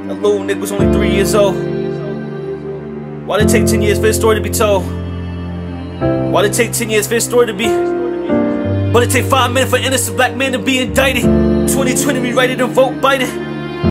That little nigga was only 3 years old. Why'd it take 10 years for his story to be told? Why'd it take 10 years for his story to be? But it take 5 minutes for innocent black men to be indicted. 2020 rewrite it and vote Biden.